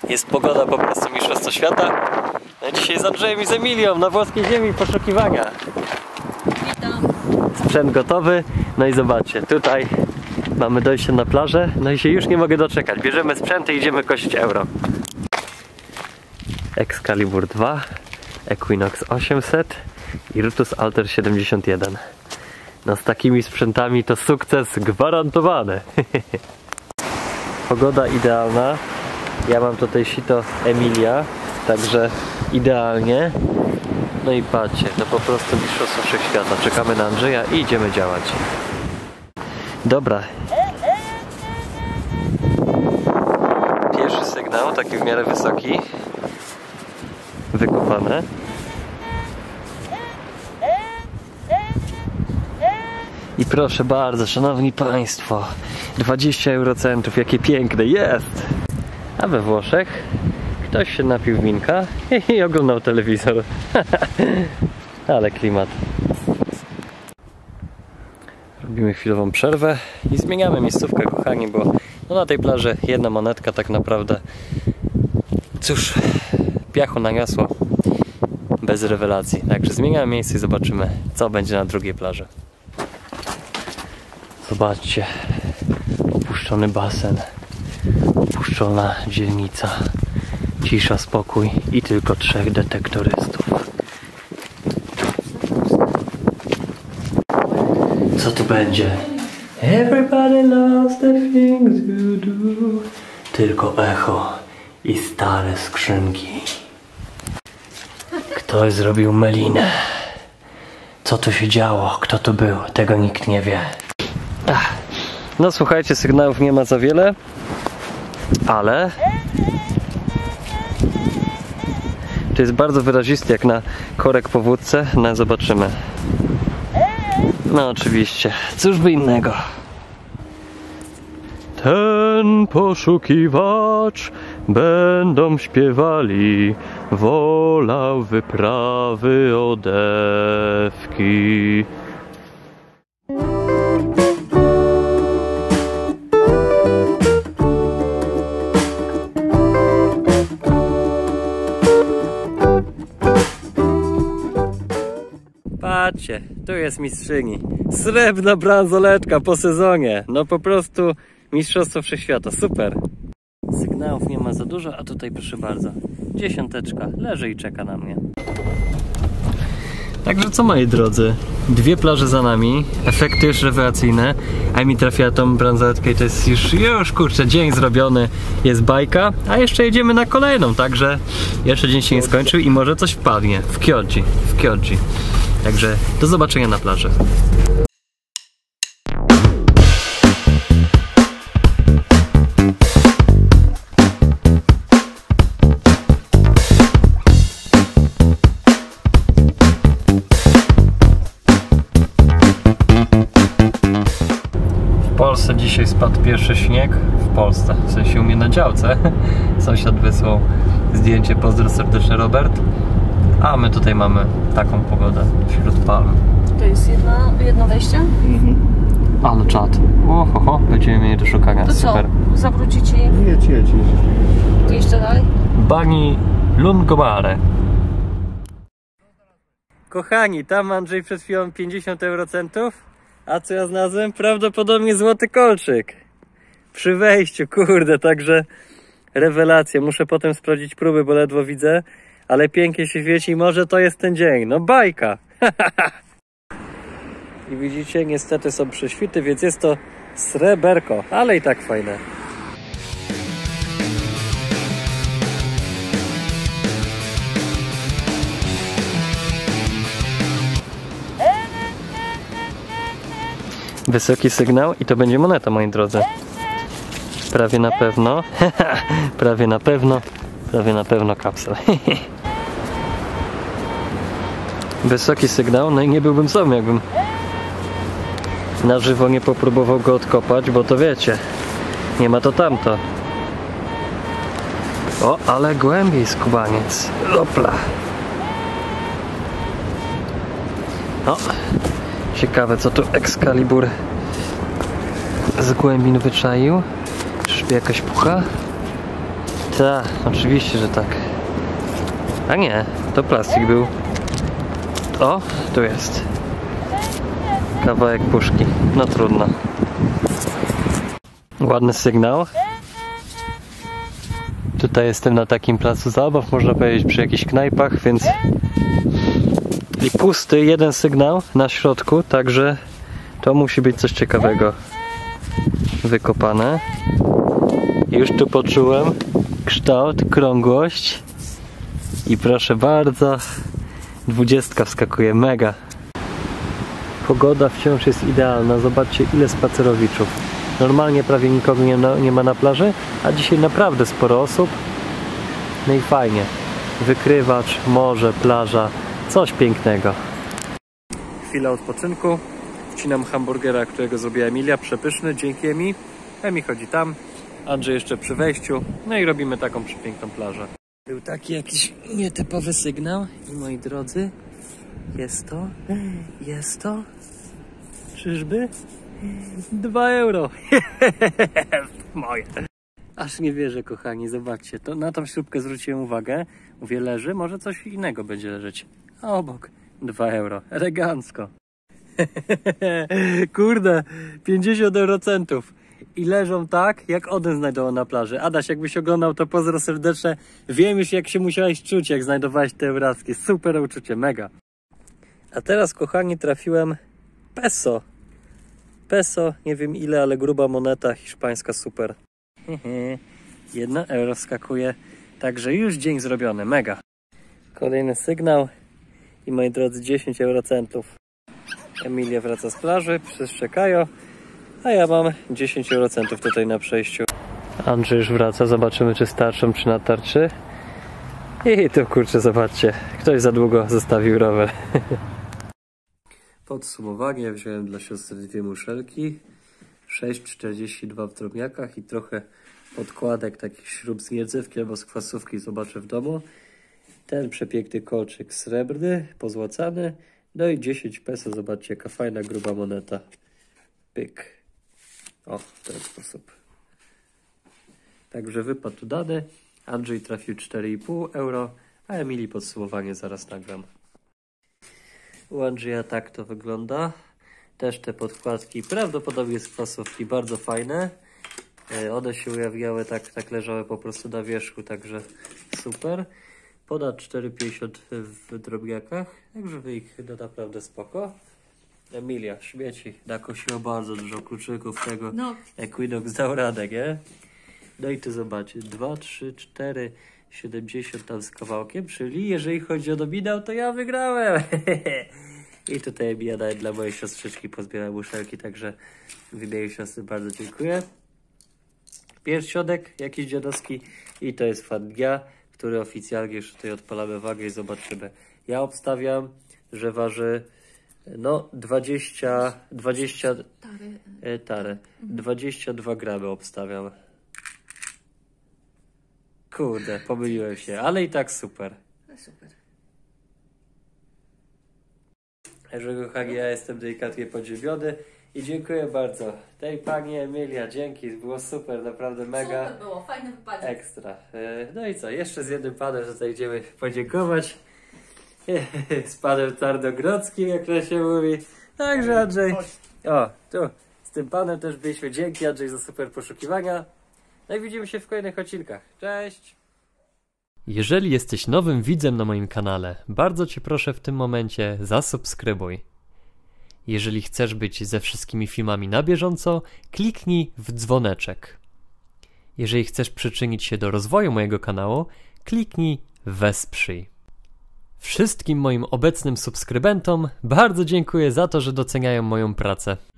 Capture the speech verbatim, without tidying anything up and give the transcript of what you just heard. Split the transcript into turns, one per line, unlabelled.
Jest pogoda po prostu mistrzostwo świata. No dzisiaj z Andrzejem i z Emilią na włoskiej ziemi poszukiwania.
Witam.
Sprzęt gotowy. No i zobaczcie, tutaj mamy dojście na plażę. No i się już nie mogę doczekać. Bierzemy sprzęt i idziemy kosić euro. Excalibur dwa, Equinox osiemset i Rutus Alter siedemdziesiąt jeden. No z takimi sprzętami to sukces gwarantowany. Pogoda idealna. Ja mam tutaj sito Emilia, także idealnie. No i patrzcie, to po prostu mistrzostwo wszechświata. Czekamy na Andrzeja i idziemy działać. Dobra. Pierwszy sygnał, taki w miarę wysoki. Wykopane. I proszę bardzo, szanowni państwo, dwadzieścia eurocentów, jakie piękne, jest! A we Włoszech ktoś się napił winka i oglądał telewizor. Ale klimat. Robimy chwilową przerwę i zmieniamy miejscówkę, kochani, bo no na tej plaży jedna monetka tak naprawdę, cóż, piachu naniosło, bez rewelacji. Także zmieniamy miejsce i zobaczymy, co będzie na drugiej plaży. Zobaczcie, opuszczony basen, opuszczona dzielnica, cisza, spokój i tylko trzech detektorystów. Co tu będzie? Everybody loves the things you do. Tylko echo i stare skrzynki. Ktoś zrobił melinę. Co tu się działo? Kto tu był? Tego nikt nie wie. Ach. No słuchajcie, sygnałów nie ma za wiele, ale to jest bardzo wyrazisty jak na korek po wódce. No zobaczymy. No oczywiście, cóż by innego. Ten poszukiwacz będą śpiewali, wolał wyprawy odewki. Patrzcie, tu jest mistrzyni. Srebrna bransoletka po sezonie. No po prostu mistrzostwo wszechświata. Super. Sygnałów nie ma za dużo, a tutaj proszę bardzo. Dziesiąteczka. Leży i czeka na mnie. Także co, moi drodzy? Dwie plaże za nami. Efekty już rewelacyjne. A mi trafiła tą bransoletkę i to jest już, już kurczę, dzień zrobiony. Jest bajka. A jeszcze jedziemy na kolejną. Także jeszcze dzień się nie skończył i może coś wpadnie. W Chioggi. W Chioggi. Także do zobaczenia na plaży. W Polsce dzisiaj spadł pierwszy śnieg. W Polsce, w sensie u mnie na działce. Sąsiad wysłał zdjęcie. Pozdro serdeczny, Robert. A my tutaj mamy taką pogodę wśród palm.
To jest jedno, jedno wejście?
Mhm. Ale czad. Ohoho, będziemy mieli do szukania.
To
super.
Co? Zawrócić i...
Jedź, jedź, jedź.
Jeszcze dalej?
Bani Lungomare. Kochani, tam Andrzej przed chwilą pięćdziesiąt eurocentów. A co ja znalazłem? Prawdopodobnie złoty kolczyk. Przy wejściu, kurde, także rewelacja. Muszę potem sprawdzić próby, bo ledwo widzę. Ale pięknie się świeci, może to jest ten dzień. No bajka! I widzicie, niestety są prześwity, więc jest to sreberko, ale i tak fajne. Wysoki sygnał i to będzie moneta, moi drodzy. Prawie na pewno. Prawie na pewno. Prawie na pewno kapsel. Wysoki sygnał, no i nie byłbym sam, jakbym na żywo nie popróbował go odkopać, bo to wiecie, nie ma to tamto. O, ale głębiej skubaniec. Opla. O, ciekawe co tu Excalibur z głębin wyczaił. Czyżby jakaś pucha? Tak, oczywiście, że tak. A nie, to plastik był. O, tu jest. Kawałek puszki. No trudno. Ładny sygnał. Tutaj jestem na takim placu zabaw, można powiedzieć, przy jakichś knajpach, więc... I pusty, jeden sygnał na środku, także to musi być coś ciekawego. Wykopane. Już tu poczułem kształt, krągłość. I proszę bardzo, dwudziestka wskakuje, mega. Pogoda wciąż jest idealna, zobaczcie ile spacerowiczów. Normalnie prawie nikogo nie, na, nie ma na plaży, a dzisiaj naprawdę sporo osób. No i fajnie. Wykrywacz, morze, plaża, coś pięknego. Chwila odpoczynku. Wcinam hamburgera, którego zrobiła Emilia, przepyszny, dzięki Emi. Emi chodzi tam, Andrzej jeszcze przy wejściu. No i robimy taką przepiękną plażę. Był taki jakiś nietypowy sygnał i moi drodzy, jest to, jest to, czyżby? Dwa euro. Moje. Aż nie wierzę, kochani, zobaczcie, to na tą śrubkę zwróciłem uwagę. Mówię, leży, może coś innego będzie leżeć. A obok, dwa euro, elegancko. Kurde, pięćdziesiąt eurocentów. I leżą tak, jak Odyn znajdował na plaży. Adaś, jakbyś oglądał, to pozdro serdeczne. Wiem już, jak się musiałeś czuć, jak znajdowałeś te eurackie. Super uczucie, mega. A teraz, kochani, trafiłem peso. Peso, nie wiem ile, ale gruba moneta hiszpańska, super. Jedno euro wskakuje. Także już dzień zrobiony, mega. Kolejny sygnał. I moi drodzy, dziesięć eurocentów. Emilia wraca z plaży, przeszczekają. A ja mam dziesięć eurocentów tutaj na przejściu. Andrzej już wraca, zobaczymy czy starczą, czy natarczy. I to kurczę, zobaczcie, ktoś za długo zostawił rower. Podsumowanie, wziąłem dla siostry dwie muszelki, sześć czterdzieści dwa w drobniakach i trochę podkładek takich śrub z niedzewki albo z kwasówki, zobaczę w domu. Ten przepiękny kolczyk srebrny, pozłacany, no i dziesięć peso, zobaczcie jaka fajna gruba moneta. Pyk. O, w ten sposób. Także wypadł dany. Andrzej trafił cztery i pół euro, a Emilii podsumowanie zaraz nagram. U Andrzeja tak to wygląda. Też te podkładki prawdopodobnie z kwasówki, bardzo fajne. One się ujawniały, tak, tak leżały po prostu na wierzchu, także super. Ponad cztery pięćdziesiąt w drobniakach, także wynik no naprawdę spoko. Emilia, śmieci, nakosiło bardzo dużo kluczyków tego. No. Equinox dał radę, nie? No i tu zobaczcie, dwa, trzy, cztery, siedemdziesiąt tam z kawałkiem, czyli jeżeli chodzi o nominał, to ja wygrałem. I tutaj Emilia nawet dla mojej siostrzyczki pozbierała muszelki, także w imieniu siostry bardzo dziękuję. Pierścionek jakiś dziadowski i to jest fan dnia, który oficjalnie już tutaj odpalamy wagę i zobaczymy. Ja obstawiam, że waży no dwadzieścia, dwadzieścia tary, e, tary. dwadzieścia dwa gramy obstawiam. Kurde, pomyliłem się, ale i tak super.
Super.
Także kochani, ja jestem delikatnie podziwiony i dziękuję bardzo tej pani Emilia, dzięki, było super, naprawdę mega.
Super było, fajny wypadek.
Ekstra. No i co, jeszcze z jednym panem, że tutaj idziemy podziękować. Z panem Tarnogrodzkim, jak to się mówi. Także Andrzej. O, tu, z tym panem też byliśmy. Dzięki Andrzej za super poszukiwania. No i widzimy się w kolejnych odcinkach. Cześć! Jeżeli jesteś nowym widzem na moim kanale, bardzo Cię proszę w tym momencie zasubskrybuj. Jeżeli chcesz być ze wszystkimi filmami na bieżąco, kliknij w dzwoneczek. Jeżeli chcesz przyczynić się do rozwoju mojego kanału, kliknij wesprzyj. Wszystkim moim obecnym subskrybentom bardzo dziękuję za to, że doceniają moją pracę.